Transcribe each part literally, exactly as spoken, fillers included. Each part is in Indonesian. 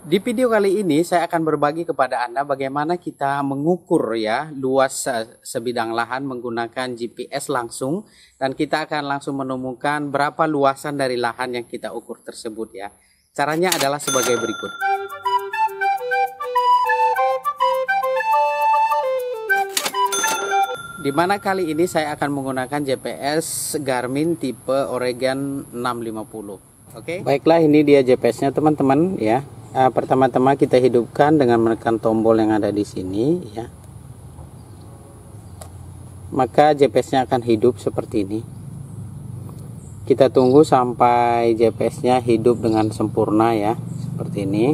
Di video kali ini saya akan berbagi kepada Anda bagaimana kita mengukur ya luas sebidang lahan menggunakan G P S langsung, dan kita akan langsung menemukan berapa luasan dari lahan yang kita ukur tersebut ya. Caranya adalah sebagai berikut. Di mana kali ini saya akan menggunakan G P S Garmin tipe Oregon enam lima nol. Oke. Baiklah, ini dia G P S-nya teman-teman ya. Uh, pertama-tama kita hidupkan dengan menekan tombol yang ada di sini ya. Maka G P S-nya akan hidup seperti ini. Kita tunggu sampai G P S-nya hidup dengan sempurna ya, seperti ini.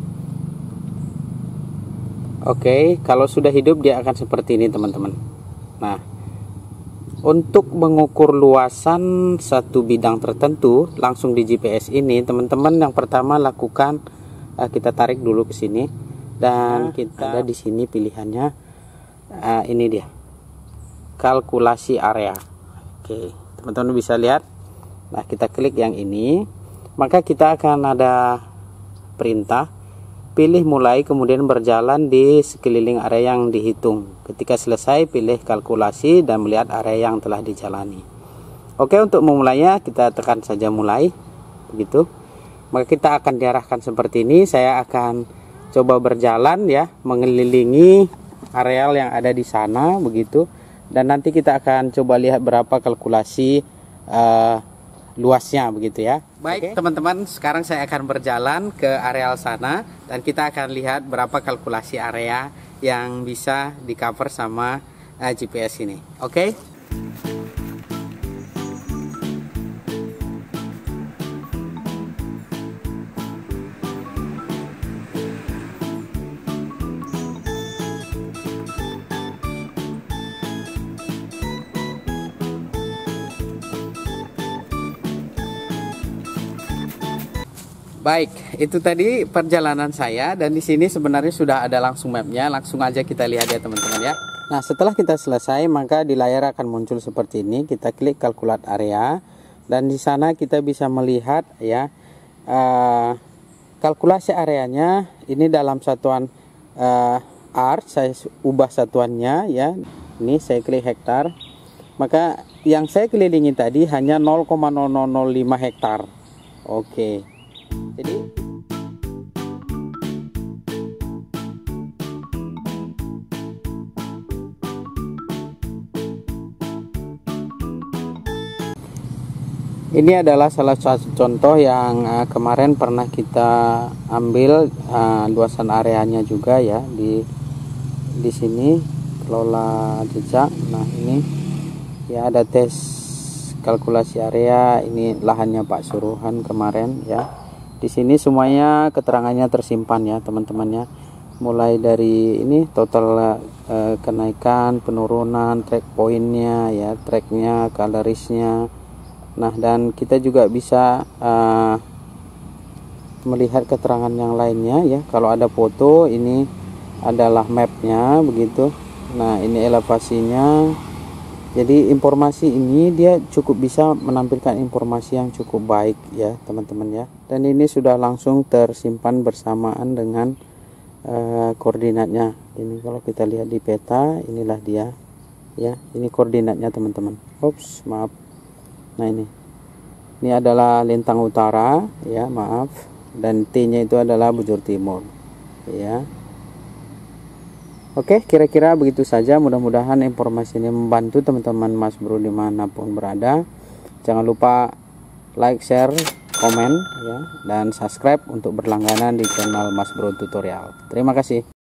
Oke, kalau sudah hidup dia akan seperti ini teman-teman. Nah, untuk mengukur luasan satu bidang tertentu langsung di G P S ini, teman-teman yang pertama lakukan, uh, kita tarik dulu ke sini dan kita ada di sini pilihannya. Uh, ini dia, kalkulasi area. Oke, teman-teman bisa lihat. Nah, kita klik yang ini, maka kita akan ada perintah pilih mulai, kemudian berjalan di sekeliling area yang dihitung. Ketika selesai, pilih kalkulasi dan melihat area yang telah dijalani. Oke, untuk memulainya kita tekan saja mulai, begitu. Maka kita akan diarahkan seperti ini. Saya akan coba berjalan ya, mengelilingi areal yang ada di sana, begitu. Dan nanti kita akan coba lihat berapa kalkulasi uh, luasnya, begitu ya. Baik teman-teman, sekarang saya akan berjalan ke areal sana dan kita akan lihat berapa kalkulasi area yang bisa di cover sama uh, G P S ini. Oke. Baik, itu tadi perjalanan saya, dan di sini sebenarnya sudah ada langsung mapnya. Langsung aja kita lihat ya teman-teman ya. Nah, setelah kita selesai, maka di layar akan muncul seperti ini. Kita klik kalkulat area dan di sana kita bisa melihat ya uh, kalkulasi areanya ini dalam satuan uh, R. Saya ubah satuannya ya. Ini saya klik hektar. Maka yang saya kelilingi tadi hanya nol koma nol nol nol lima hektar. Oke. Jadi ini adalah salah satu contoh yang uh, kemarin pernah kita ambil uh, luasan areanya juga ya, di di sini kelola jejak. Nah, ini ya ada tes kalkulasi area, ini lahannya Pak Suruhan kemarin ya. Di sini semuanya keterangannya tersimpan ya teman-teman ya. Mulai dari ini total eh, kenaikan, penurunan, track pointnya ya, tracknya, colorisnya. Nah, dan kita juga bisa eh, melihat keterangan yang lainnya ya. Kalau ada foto, ini adalah mapnya begitu. Nah, ini elevasinya. Jadi informasi ini dia cukup bisa menampilkan informasi yang cukup baik ya teman-teman ya. Dan ini sudah langsung tersimpan bersamaan dengan uh, koordinatnya. Ini kalau kita lihat di peta, inilah dia ya. Ini koordinatnya teman-teman. Ups, maaf. Nah, ini. Ini adalah lintang utara ya, maaf. Dan T-nya itu adalah bujur timur ya. Oke, kira-kira begitu saja. Mudah-mudahan informasi ini membantu teman-teman Mas Bro dimanapun berada. Jangan lupa like, share, komen ya, dan subscribe untuk berlangganan di channel Mas Bro Tutorial. Terima kasih.